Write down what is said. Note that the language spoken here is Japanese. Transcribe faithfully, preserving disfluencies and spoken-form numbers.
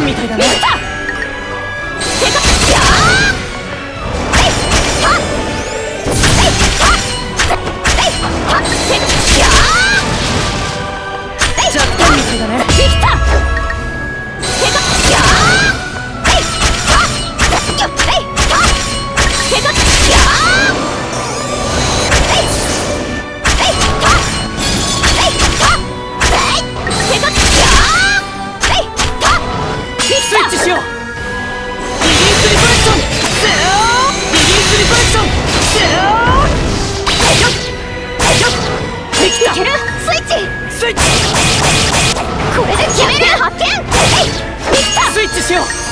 みたいだね。弱点みたいだね。できた。スイッチしよう。リリースリコレクション。セオー。リリースリコレクション。セオー。できた。いける。スイッチ。スイッチ。これで決める。発見。できた。スイッチしよう。